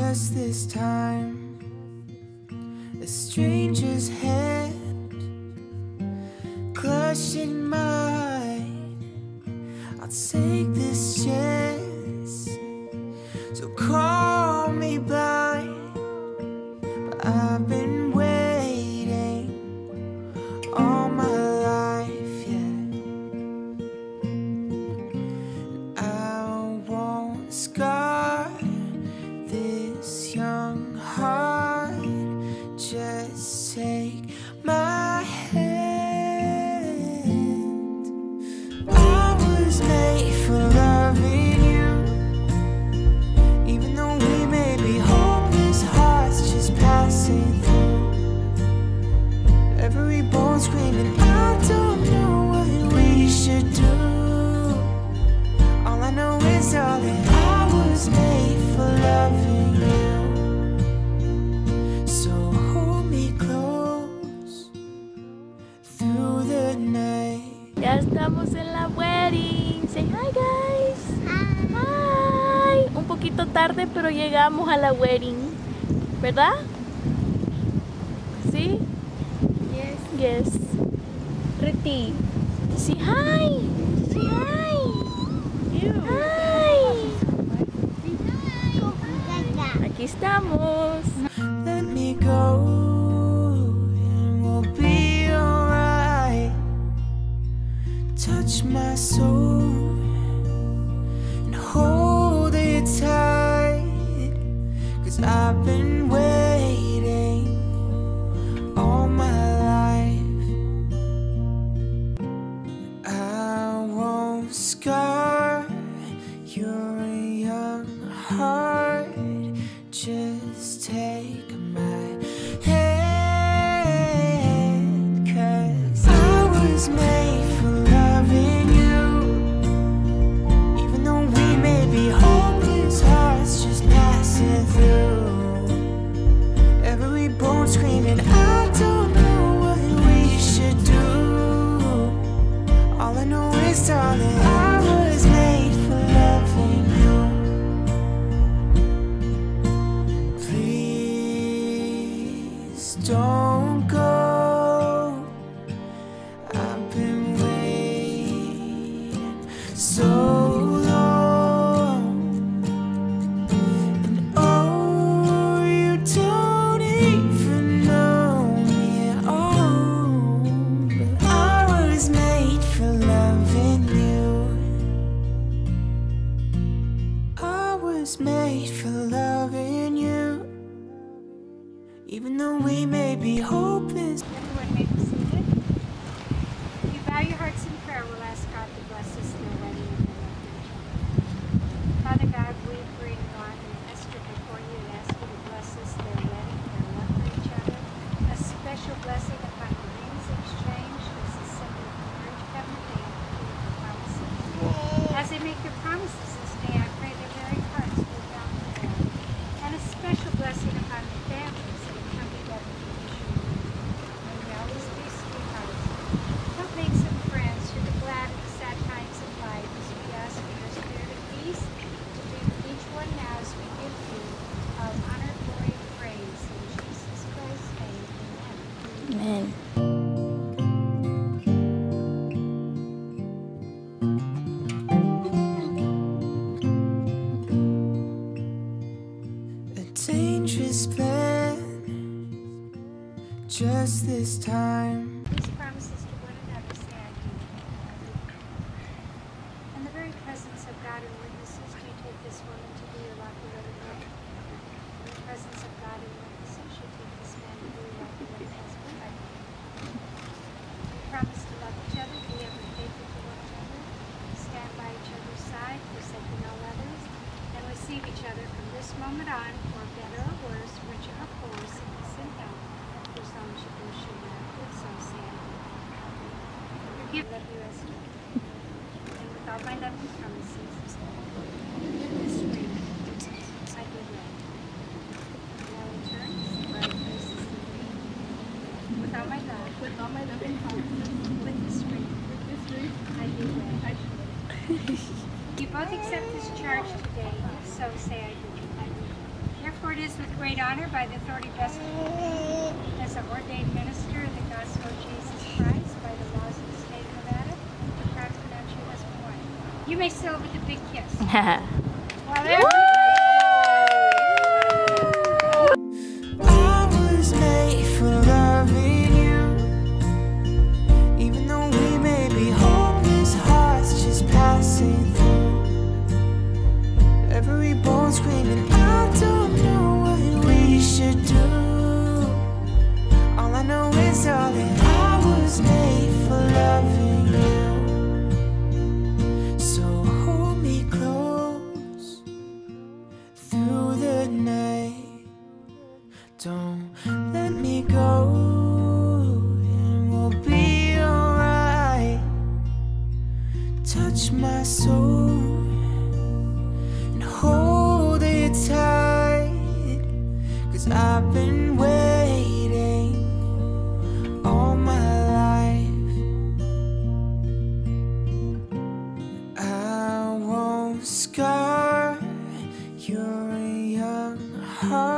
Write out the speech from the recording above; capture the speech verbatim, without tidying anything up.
Just this time, a stranger's hand clutched in mine. I'll take this chance. So call me blind, but I've been waiting all my life, yeah. I won't scar this young heart. Just take my hand. I was made for loving you, even though we may be hopeless hearts just passing through. Every bone screaming, I don't know what we should do. All I know is, darling, I was made for loving you. So hold me close through the night. Ya estamos en la wedding. Say hi, guys. Hi. Un poquito tarde, pero llegamos a la wedding, ¿verdad? ¿Sí? Yes. Yes. Pretty. Say hi. Say hi. Hi. Aquí estamos. Let me go and we'll be alright. Touch my soul and hold it tight, 'cause I've been waiting all my life. I won't scar your young heart. Just take my hand, 'cause I was made for loving you, even though we may be hopeless hearts just passing through. Every bone screaming, I don't know what we should do. All I know is, darling, I was made for loving you. Please don't go. I've been waiting so long, and oh, you don't even know me at all. But I was made for loving you. I was made for loving you, even though we may be hopeless. Everyone may be seated. If you bow your hearts in prayer, we'll ask God to bless us in their wedding and their love for each other. Father God, we bring Ron and Esther before you and ask you to bless us in their wedding and their love for each other. A special blessing upon the rings exchanged as a symbol of marriage covenant they have keep their promises. As they make their promises this day, I pray their very hearts will bound to them. And a special blessing upon the families that have come together for this union. May they always be sweethearts. Help make some friends through the glad and the sad times of life, as we ask for your spirit of peace to be with each one now as we give you our honor, glory, and praise. In Jesus Christ's name, amen. Amen. A dangerous plan, just this time. These promises to one another say I do. In the very presence of God and witnesses, do you take this woman to be your lawful wedded wife? In the presence of God and witnesses, you take this man to be your lawful wedded husband? I do. We promise to love each other, be ever faithful to one another, stand by each other's side, forsaking all others, and receive each other from this moment on, for better or worse, richer or poor, sickness and health, for some should go should not, and some say I do. Forgive, love you, Esther. And with all my love and promises, with this ring, I do right. Now in turn, bright faces in green. With all my love, with all my love and promises, with this ring, with this ring, I do right. You both accept this charge today, if so say I do. I do. Therefore it is dismissed with great honor by the authority vested as an ordained minister of the gospel of Jesus Christ by the laws of the state of Nevada. I'm proud to pronounce you as one. You may seal it with a big kiss. Well, there I was made for loving you, even though we may be hopeless hearts just passing through. Every bone screaming, I don't know what we should do. All I know is, darling, I was made for loving you. So hold me close through the night. Don't let me go, and we'll be alright. Touch my soul and hold it tight, 'cause I've been waiting all my life. I won't scar your young heart.